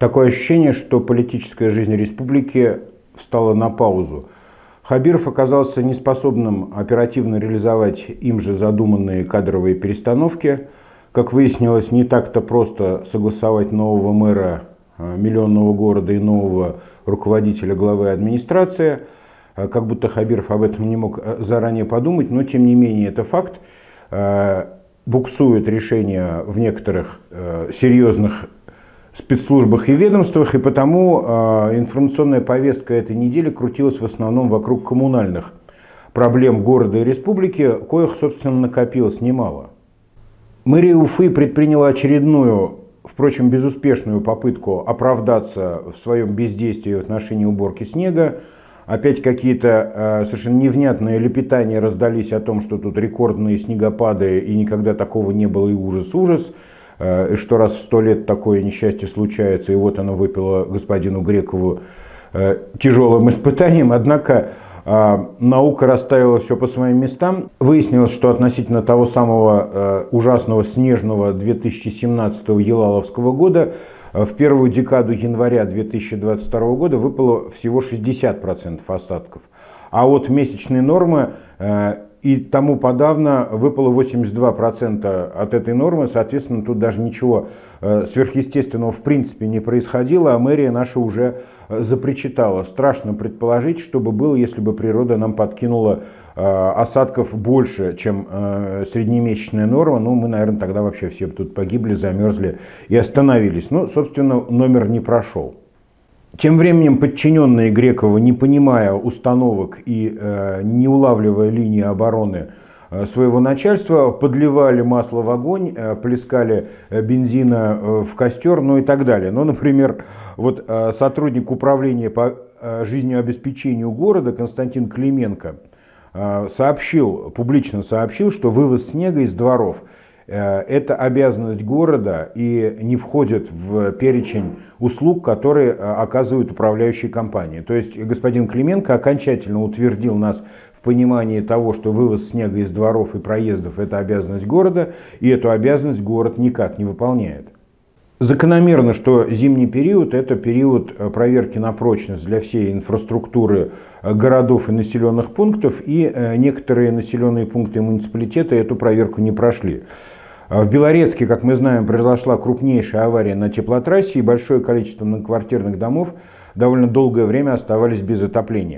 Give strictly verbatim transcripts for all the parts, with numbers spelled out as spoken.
Такое ощущение, что политическая жизнь республики встала на паузу. Хабиров оказался неспособным оперативно реализовать им же задуманные кадровые перестановки. Как выяснилось, не так-то просто согласовать нового мэра миллионного города и нового руководителя главы администрации. Как будто Хабиров об этом не мог заранее подумать, но тем не менее это факт. Буксует решение в некоторых серьезных спецслужбах и ведомствах, и потому э, информационная повестка этой недели крутилась в основном вокруг коммунальных проблем города и республики, коих, собственно, накопилось немало. Мэрия Уфы предприняла очередную, впрочем, безуспешную попытку оправдаться в своем бездействии в отношении уборки снега. Опять какие-то э, совершенно невнятные лепетания раздались о том, что тут рекордные снегопады и никогда такого не было, и ужас-ужас. И что раз в сто лет такое несчастье случается, и вот оно выпало господину Грекову тяжелым испытанием. Однако наука расставила все по своим местам. Выяснилось, что относительно того самого ужасного снежного две тысячи семнадцатого Елаловского года в первую декаду января две тысячи двадцать второго года выпало всего шестьдесят процентов осадков. А от месячной нормы и тому подавно выпало восемьдесят два процента от этой нормы, соответственно, тут даже ничего сверхъестественного в принципе не происходило, а мэрия наша уже запричитала. Страшно предположить, что бы было, если бы природа нам подкинула осадков больше, чем среднемесячная норма. Ну, мы, наверное, тогда вообще все тут погибли, замерзли и остановились. Ну, собственно, номер не прошел. Тем временем подчиненные Грекова, не понимая установок и э, не улавливая линии обороны э, своего начальства, подливали масло в огонь, э, плескали э, бензина э, в костер, ну и так далее. Ну, например, вот э, сотрудник управления по э, жизнеобеспечению города Константин Клименко э, сообщил, публично сообщил, что вывоз снега из дворов это обязанность города и не входит в перечень услуг, которые оказывают управляющие компании. То есть господин Клименко окончательно утвердил нас в понимании того, что вывоз снега из дворов и проездов – это обязанность города, и эту обязанность город никак не выполняет. Закономерно, что зимний период – это период проверки на прочность для всей инфраструктуры городов и населенных пунктов, и некоторые населенные пункты и муниципалитеты эту проверку не прошли. В Белорецке, как мы знаем, произошла крупнейшая авария на теплотрассе, и большое количество многоквартирных домов довольно долгое время оставались без отопления.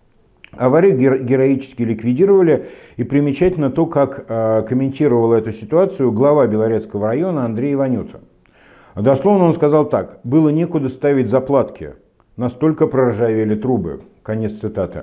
Аварию героически ликвидировали, и примечательно то, как комментировал эту ситуацию глава Белорецкого района Андрей Иванюта. Дословно он сказал так: «Было некуда ставить заплатки, настолько проржавели трубы». Конец цитаты.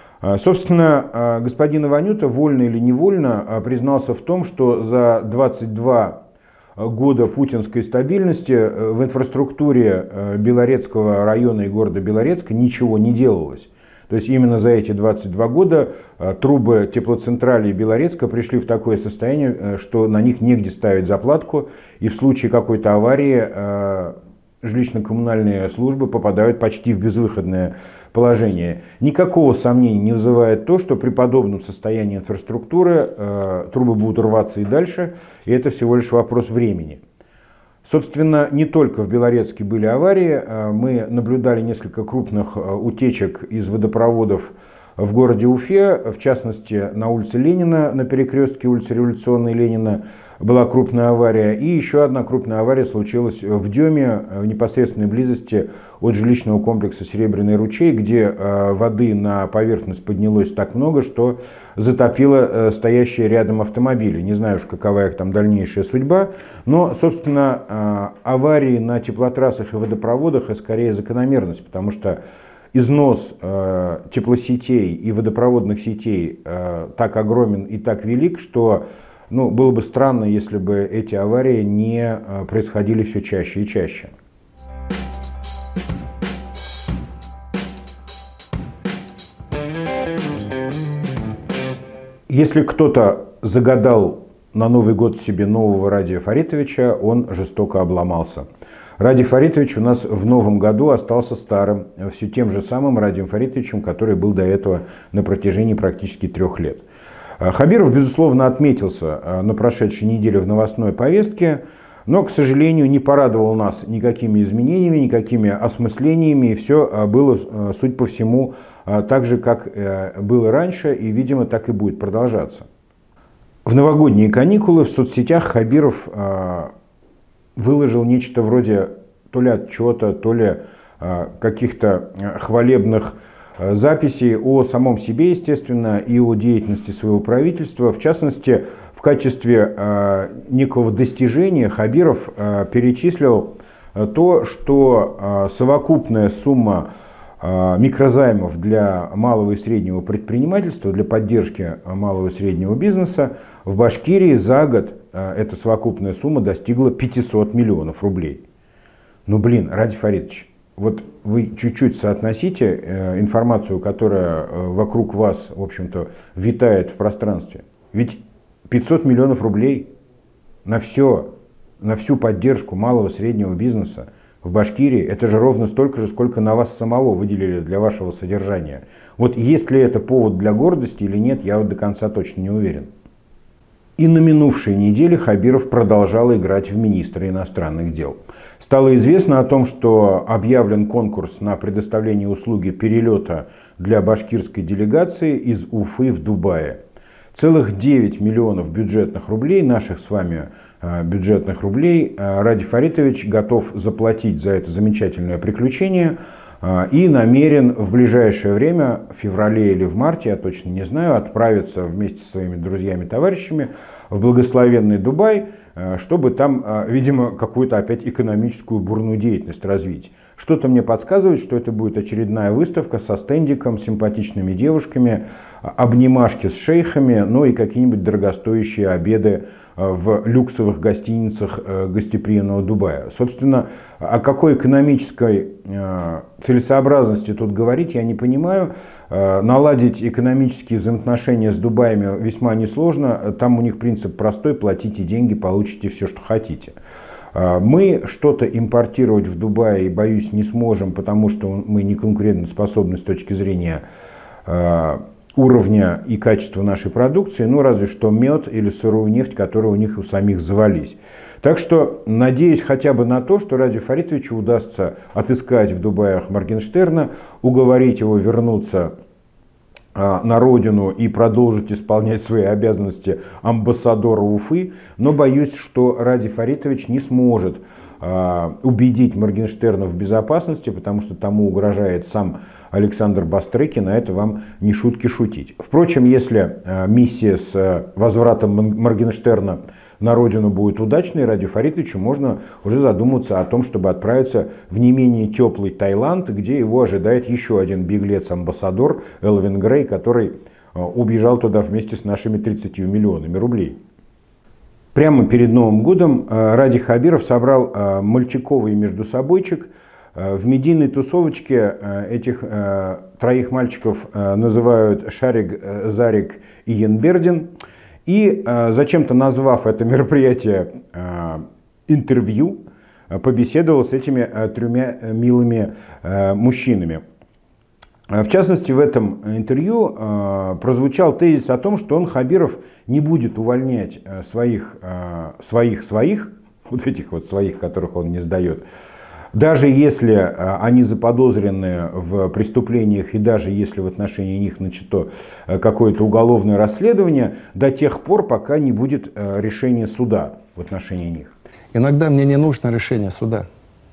Собственно, господин Иванюта, вольно или невольно, признался в том, что за двадцать два года путинской стабильности в инфраструктуре Белорецкого района и города Белорецка ничего не делалось. То есть именно за эти двадцать два года трубы теплоцентрали Белорецка пришли в такое состояние, что на них негде ставить заплатку, и в случае какой-то аварии жилищно-коммунальные службы попадают почти в безвыходное положение. Никакого сомнения не вызывает то, что при подобном состоянии инфраструктуры э, трубы будут рваться и дальше, и это всего лишь вопрос времени. Собственно, не только в Белорецке были аварии, э, мы наблюдали несколько крупных э, утечек из водопроводов в городе Уфе, в частности на улице Ленина, на перекрестке улицы Революционной Ленина была крупная авария, и еще одна крупная авария случилась в Деме, в непосредственной близости от жилищного комплекса Серебряный ручей, где воды на поверхность поднялось так много, что затопило стоящие рядом автомобили. Не знаю уж, какова их там дальнейшая судьба, но, собственно, аварии на теплотрассах и водопроводах — скорее закономерность, потому что износ э, теплосетей и водопроводных сетей э, так огромен и так велик, что ну, было бы странно, если бы эти аварии не э, происходили все чаще и чаще. Если кто-то загадал на Новый год себе нового Радия Фаритовича, он жестоко обломался. Радий Фаритович у нас в новом году остался старым, все тем же самым Радием Фаритовичем, который был до этого на протяжении практически трех лет. Хабиров, безусловно, отметился на прошедшей неделе в новостной повестке. но, к сожалению, не порадовал нас никакими изменениями, никакими осмыслениями, и все было, судя по всему, так же, как было раньше, и, видимо, так и будет продолжаться. В новогодние каникулы в соцсетях Хабиров выложил нечто вроде то ли отчета, то ли каких-то хвалебных записей о самом себе, естественно, и о деятельности своего правительства. В частности, в качестве э, некого достижения Хабиров э, перечислил то, что э, совокупная сумма э, микрозаймов для малого и среднего предпринимательства, для поддержки малого и среднего бизнеса в Башкирии за год э, эта совокупная сумма достигла пятисот миллионов рублей. Ну блин, Ради Фаритович, вот вы чуть-чуть соотносите э, информацию, которая э, вокруг вас, в общем-то, витает в пространстве. Ведь пятьсот миллионов рублей на все, на всю поддержку малого и среднего бизнеса в Башкирии, это же ровно столько же, сколько на вас самого выделили для вашего содержания. Вот есть ли это повод для гордости или нет, я вот до конца точно не уверен. И на минувшей неделе Хабиров продолжал играть в министра иностранных дел. Стало известно о том, что объявлен конкурс на предоставление услуги перелета для башкирской делегации из Уфы в Дубае. Целых девять миллионов бюджетных рублей, наших с вами бюджетных рублей, Ради Фаритович готов заплатить за это замечательное приключение и намерен в ближайшее время, в феврале или в марте, я точно не знаю, отправиться вместе со своими друзьями-товарищами в благословенный Дубай, чтобы там, видимо, какую-то опять экономическую бурную деятельность развить. Что-то мне подсказывает, что это будет очередная выставка со стендиком, симпатичными девушками, обнимашки с шейхами, ну и какие-нибудь дорогостоящие обеды в люксовых гостиницах гостеприимного Дубая. Собственно, о какой экономической целесообразности тут говорить, я не понимаю. Наладить экономические взаимоотношения с Дубаями весьма несложно. Там у них принцип простой: платите деньги, получите все, что хотите. Мы что-то импортировать в Дубае, боюсь, не сможем, потому что мы не конкурентоспособны с точки зрения уровня и качества нашей продукции, ну разве что мед или сырую нефть, которые у них у самих завались. Так что надеюсь хотя бы на то, что Ради Фаритовичу удастся отыскать в Дубаях Моргенштерна, уговорить его вернуться на родину и продолжить исполнять свои обязанности амбассадора Уфы, но боюсь, что Ради Фаритович не сможет убедить Моргенштерна в безопасности, потому что тому угрожает сам Александр Бастрыкин, а это вам не шутки шутить. Впрочем, если миссия с возвратом Моргенштерна на родину будет удачной, Ради Фаритовичу можно уже задуматься о том, чтобы отправиться в не менее теплый Таиланд, где его ожидает еще один беглец-амбассадор Элвин Грей, который убежал туда вместе с нашими тридцатью миллионами рублей. Прямо перед Новым годом Ради Хабиров собрал мальчиковый междусобойчик. В медийной тусовочке этих троих мальчиков называют Шарик, Зарик и Янбердин. И зачем-то, назвав это мероприятие интервью, побеседовал с этими тремя милыми мужчинами. В частности, в этом интервью прозвучал тезис о том, что он, Хабиров, не будет увольнять своих, своих, своих, вот этих вот своих, которых он не сдает, даже если они заподозрены в преступлениях и даже если в отношении них начато какое-то уголовное расследование, до тех пор, пока не будет решения суда в отношении них. Иногда мне не нужно решение суда.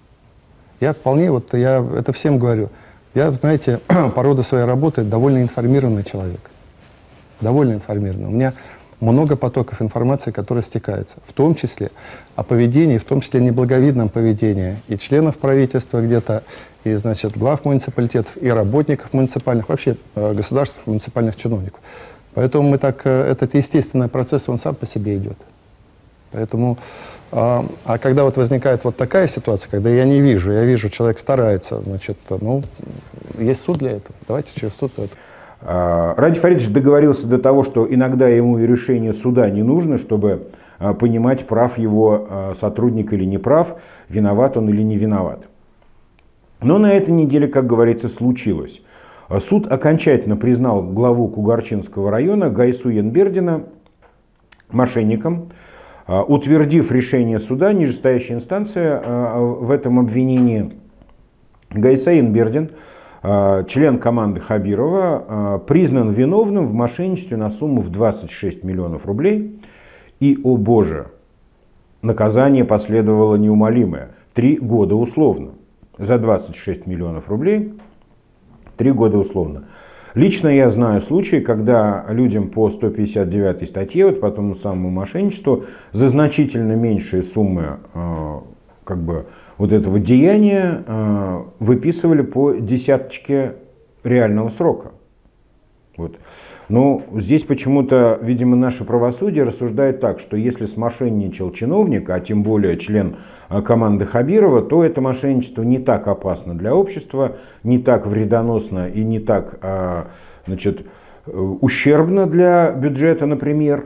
Я вполне, вот я это всем говорю, я, знаете, по роду своей работы довольно информированный человек. Довольно информированный. У меня много потоков информации, которые стекаются, в том числе о поведении, в том числе неблаговидном поведении и членов правительства где-то, и, значит, глав муниципалитетов, и работников муниципальных, вообще э, государственных муниципальных чиновников. Поэтому мы так, э, этот естественный процесс, он сам по себе идет. Поэтому, э, а когда вот возникает вот такая ситуация, когда я не вижу, я вижу, человек старается, значит, ну, есть суд для этого, давайте через суд это. Ради Фаритович договорился до того, что иногда ему и решение суда не нужно, чтобы понимать, прав его сотрудник или не прав, виноват он или не виноват. Но на этой неделе, как говорится, случилось. Суд окончательно признал главу Кугарчинского района Гайсу Янбердина мошенником. Утвердив решение суда, нижестоящая инстанция в этом обвинении, Гайсаин Бердин, член команды Хабирова, признан виновным в мошенничестве на сумму в двадцать шесть миллионов рублей. И, о боже, наказание последовало неумолимое. Три года условно. За двадцать шесть миллионов рублей три года условно. Лично я знаю случаи, когда людям по сто пятьдесят девятой статье, вот по тому самому мошенничеству, за значительно меньшие суммы э, как бы, вот этого деяния э, выписывали по десяточке реального срока. Вот. Но здесь почему-то, видимо, наше правосудие рассуждает так, что если смошенничал чиновник, а тем более член команды Хабирова, то это мошенничество не так опасно для общества, не так вредоносно и не так, значит, ущербно для бюджета, например,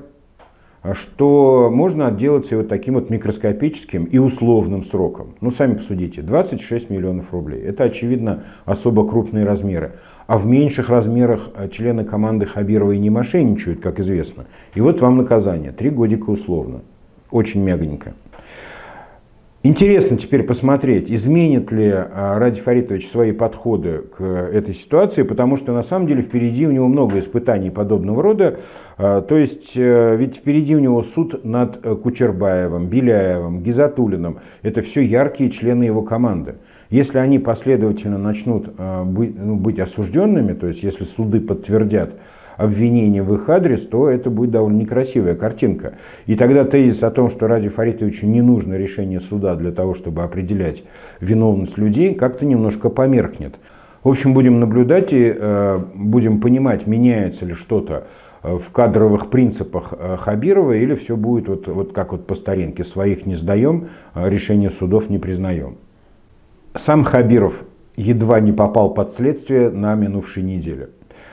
что можно отделаться и вот таким вот микроскопическим и условным сроком. Ну, сами посудите, двадцать шесть миллионов рублей. Это, очевидно, особо крупные размеры. А в меньших размерах члены команды Хабирова и не мошенничают, как известно. И вот вам наказание. Три годика условно. Очень мягонько. Интересно теперь посмотреть, изменит ли Радий Фаритович свои подходы к этой ситуации, потому что на самом деле впереди у него много испытаний подобного рода. То есть ведь впереди у него суд над Кучербаевым, Беляевым, Гизатуллиным. Это все яркие члены его команды. Если они последовательно начнут быть, ну, быть осужденными, то есть если суды подтвердят обвинения в их адрес, то это будет довольно некрасивая картинка. И тогда тезис о том, что Радию Фаритовичу не нужно решение суда для того, чтобы определять виновность людей, как-то немножко померкнет. В общем, будем наблюдать и э, будем понимать, меняется ли что-то в кадровых принципах Хабирова, или все будет вот, вот как вот по старинке: своих не сдаем, решение судов не признаем. Сам Хабиров едва не попал под следствие на минувшей неделе.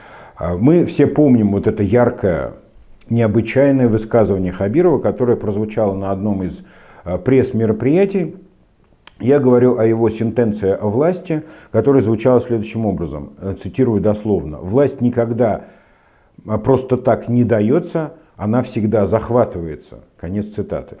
Мы все помним вот это яркое, необычайное высказывание Хабирова, которое прозвучало на одном из пресс-мероприятий. Я говорю о его сентенции о власти, которая звучала следующим образом, цитирую дословно: «Власть никогда просто так не дается, она всегда захватывается». Конец цитаты.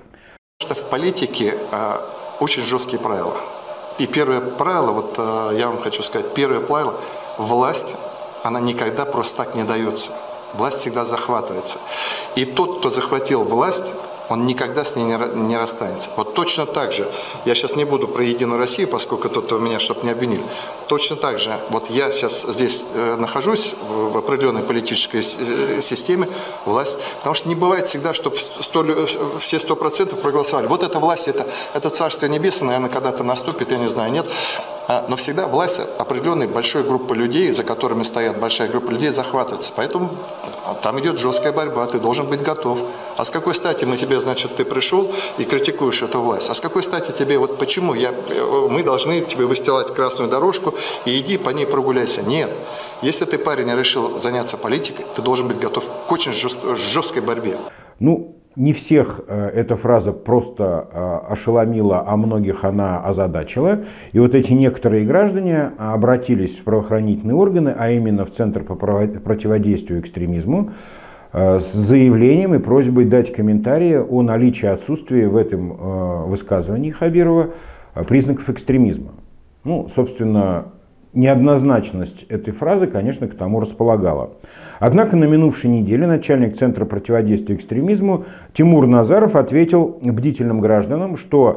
В политике очень жесткие правила. И первое правило, вот я вам хочу сказать, первое правило: власть, она никогда просто так не дается. Власть всегда захватывается. И тот, кто захватил власть, он никогда с ней не, не расстанется. Вот точно так же, я сейчас не буду про Единую Россию, поскольку тут меня, чтобы не обвинили, точно так же, вот я сейчас здесь э, нахожусь в, в определенной политической системе, власть, потому что не бывает всегда, чтобы сто, все сто процентов проголосовали. Вот эта власть, это, это Царствие Небесное, наверное, когда-то наступит, я не знаю, нет. Но всегда власть определенной большой группы людей, за которыми стоят большая группа людей, захватывается. Поэтому там идет жесткая борьба, ты должен быть готов. А с какой стати мы тебе, значит, ты пришел и критикуешь эту власть? А с какой стати тебе, вот почему я, мы должны тебе выстилать красную дорожку и иди по ней прогуляйся? Нет. Если ты, парень, решил заняться политикой, ты должен быть готов к очень жест, жесткой борьбе. Ну, не всех э, эта фраза просто э, ошеломила, а многих она озадачила. И вот эти некоторые граждане обратились в правоохранительные органы, а именно в Центр по противодействию экстремизму, э, с заявлением и просьбой дать комментарии о наличии отсутствия в этом э, высказывании Хабирова э, признаков экстремизма. Ну, собственно, неоднозначность этой фразы, конечно, к тому располагала. Однако на минувшей неделе начальник Центра противодействия экстремизму Тимур Назаров ответил бдительным гражданам, что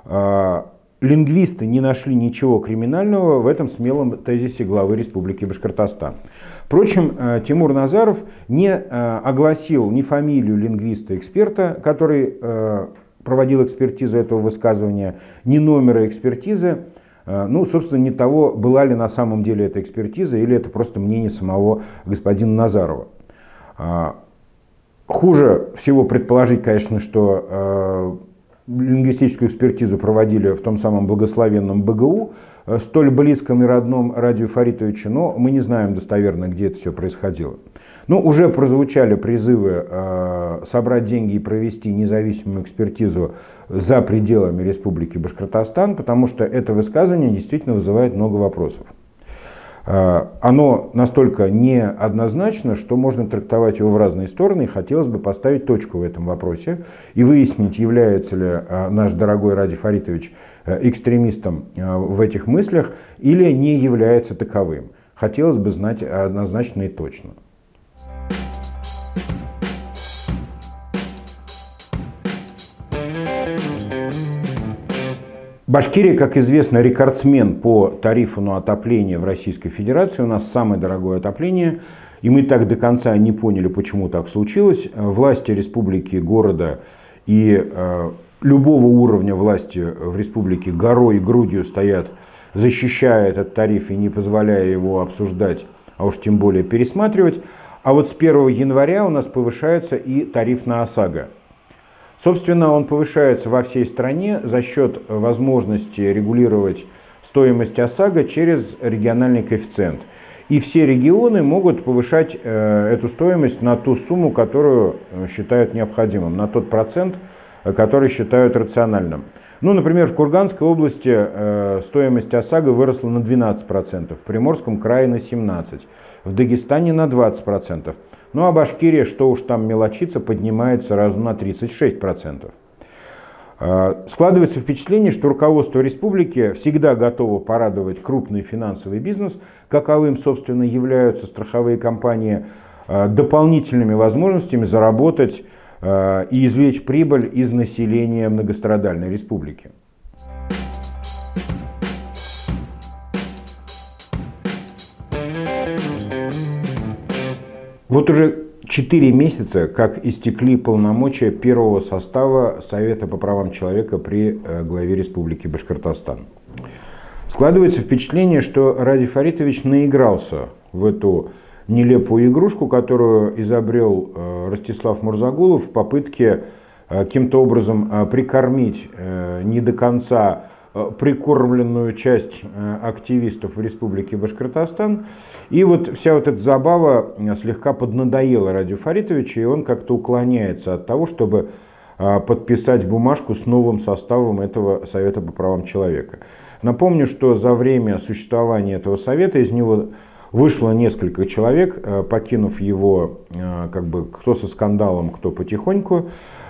э, лингвисты не нашли ничего криминального в этом смелом тезисе главы Республики Башкортостан. Впрочем, э, Тимур Назаров не э, огласил ни фамилию лингвиста-эксперта, который э, проводил экспертизу этого высказывания, ни номера экспертизы. Ну, собственно, не того, была ли на самом деле эта экспертиза, или это просто мнение самого господина Назарова. Хуже всего предположить, конечно, что лингвистическую экспертизу проводили в том самом благословенном БГУ, столь близком и родном Радию Фаритовичу, но мы не знаем достоверно, где это все происходило. Ну, уже прозвучали призывы э, собрать деньги и провести независимую экспертизу за пределами Республики Башкортостан, потому что это высказывание действительно вызывает много вопросов. Оно настолько неоднозначно, что можно трактовать его в разные стороны, и хотелось бы поставить точку в этом вопросе и выяснить, является ли наш дорогой Ради Фаритович экстремистом в этих мыслях или не является таковым. Хотелось бы знать однозначно и точно. Башкирия, как известно, рекордсмен по тарифу на отопление в Российской Федерации. У нас самое дорогое отопление, и мы так до конца не поняли, почему так случилось. Власти республики, города и э, любого уровня власти в республике горой и грудью стоят, защищая этот тариф и не позволяя его обсуждать, а уж тем более пересматривать. А вот с первого января у нас повышается и тариф на ОСАГО. Собственно, он повышается во всей стране за счет возможности регулировать стоимость ОСАГО через региональный коэффициент. И все регионы могут повышать э, эту стоимость на ту сумму, которую считают необходимым, на тот процент, который считают рациональным. Ну, например, в Курганской области э, стоимость ОСАГО выросла на двенадцать процентов, в Приморском крае на семнадцать процентов, в Дагестане на двадцать процентов. Ну а Башкирия, что уж там мелочиться, поднимается сразу на тридцать шесть процентов. Складывается впечатление, что руководство республики всегда готово порадовать крупный финансовый бизнес, каковым, собственно, являются страховые компании, дополнительными возможностями заработать и извлечь прибыль из населения многострадальной республики. Вот уже четыре месяца, как истекли полномочия первого состава Совета по правам человека при главе Республики Башкортостан. Складывается впечатление, что Ради Фаритович наигрался в эту нелепую игрушку, которую изобрел Ростислав Мурзагулов в попытке каким-то образом прикормить не до конца прикормленную часть активистов в Республике Башкортостан. И вот вся вот эта забава слегка поднадоела Радию Фаритовичу, и он как-то уклоняется от того, чтобы подписать бумажку с новым составом этого Совета по правам человека. Напомню, что за время существования этого совета из него вышло несколько человек, покинув его, как бы, кто со скандалом, кто потихоньку.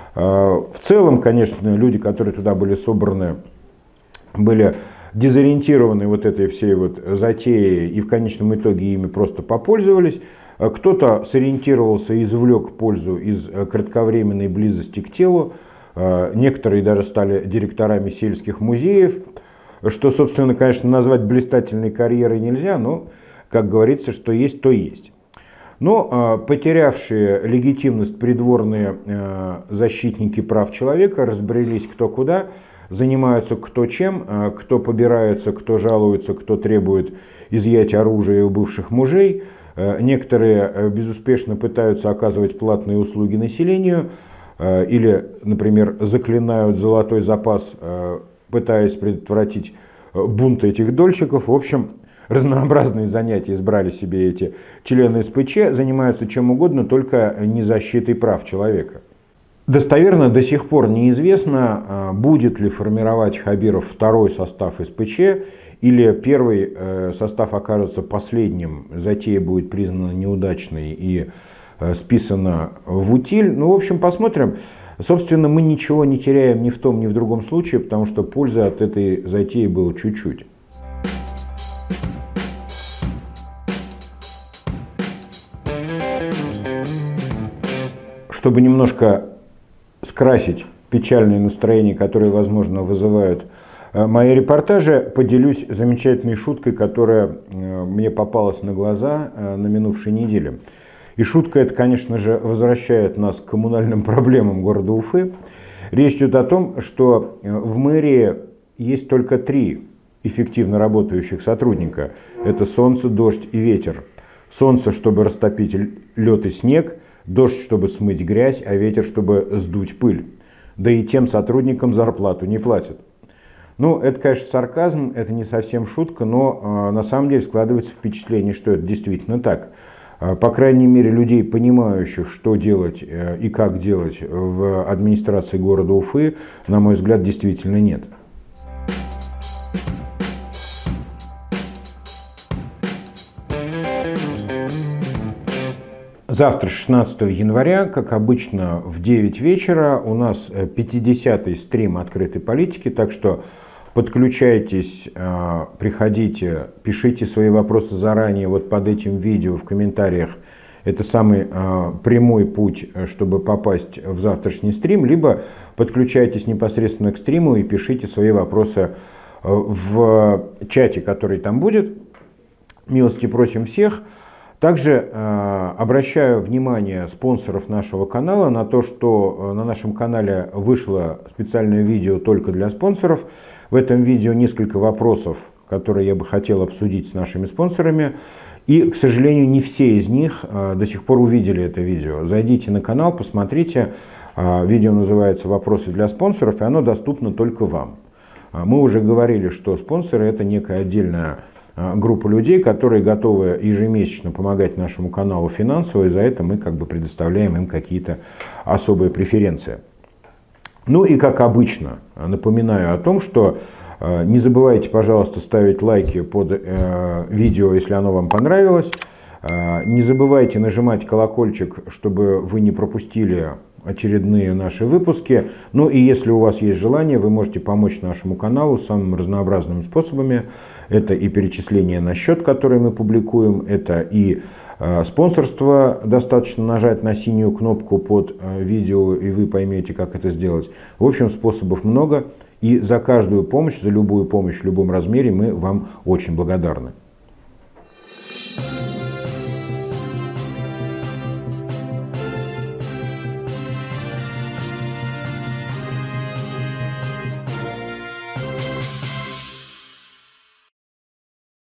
В целом, конечно, люди, которые туда были собраны, были дезориентированы вот этой всей вот затеей и в конечном итоге ими просто попользовались. Кто-то сориентировался и извлек пользу из кратковременной близости к телу. Некоторые даже стали директорами сельских музеев, что, собственно, конечно, назвать блистательной карьерой нельзя, но, как говорится, что есть, то есть. Но потерявшие легитимность придворные защитники прав человека разбрелись кто куда, занимаются кто чем, кто побирается, кто жалуется, кто требует изъятия оружия у бывших мужей. Некоторые безуспешно пытаются оказывать платные услуги населению или, например, заклинают золотой запас, пытаясь предотвратить бунт этих дольщиков. В общем, разнообразные занятия избрали себе эти члены эс пэ че, занимаются чем угодно, только не защитой прав человека. Достоверно до сих пор неизвестно, будет ли формировать Хабиров второй состав эс пэ че, или первый состав окажется последним, затея будет признана неудачной и списана в утиль. Ну, в общем, посмотрим. Собственно, мы ничего не теряем ни в том, ни в другом случае, потому что пользы от этой затеи было чуть-чуть. Чтобы немножко скрасить печальные настроения, которые, возможно, вызывают мои репортажи, поделюсь замечательной шуткой, которая мне попалась на глаза на минувшей неделе. И шутка эта, конечно же, возвращает нас к коммунальным проблемам города Уфы. Речь идет о том, что в мэрии есть только три эффективно работающих сотрудника. Это солнце, дождь и ветер. Солнце, чтобы растопить лед и снег, дождь, чтобы смыть грязь, а ветер, чтобы сдуть пыль. Да и тем сотрудникам зарплату не платят. Ну, это, конечно, сарказм, это не совсем шутка, но э, на самом деле складывается впечатление, что это действительно так. Э, по крайней мере, людей, понимающих, что делать э, и как делать в администрации города Уфы, на мой взгляд, действительно нет. завтра, шестнадцатого января, как обычно, в девять вечера у нас пятидесятый стрим открытой политики, так что подключайтесь, приходите, пишите свои вопросы заранее вот под этим видео в комментариях. Это самый прямой путь, чтобы попасть в завтрашний стрим, либо подключайтесь непосредственно к стриму и пишите свои вопросы в чате, который там будет. Милости просим всех. Также э, обращаю внимание спонсоров нашего канала на то, что на нашем канале вышло специальное видео только для спонсоров. В этом видео несколько вопросов, которые я бы хотел обсудить с нашими спонсорами. И, к сожалению, не все из них э, до сих пор увидели это видео. Зайдите на канал, посмотрите. Э, видео называется «Вопросы для спонсоров», и оно доступно только вам. Э, мы уже говорили, что спонсоры – это некая отдельная группа людей, которые готовы ежемесячно помогать нашему каналу финансово, и за это мы как бы предоставляем им какие-то особые преференции. Ну и как обычно, напоминаю о том, что э, не забывайте, пожалуйста, ставить лайки под э, видео, если оно вам понравилось. Э, не забывайте нажимать колокольчик, чтобы вы не пропустили очередные наши выпуски. Ну и если у вас есть желание, вы можете помочь нашему каналу самыми разнообразными способами. Это и перечисление на счет, который мы публикуем, это и э, спонсорство. Достаточно нажать на синюю кнопку под э, видео, и вы поймете, как это сделать. В общем, способов много, и за каждую помощь, за любую помощь в любом размере мы вам очень благодарны.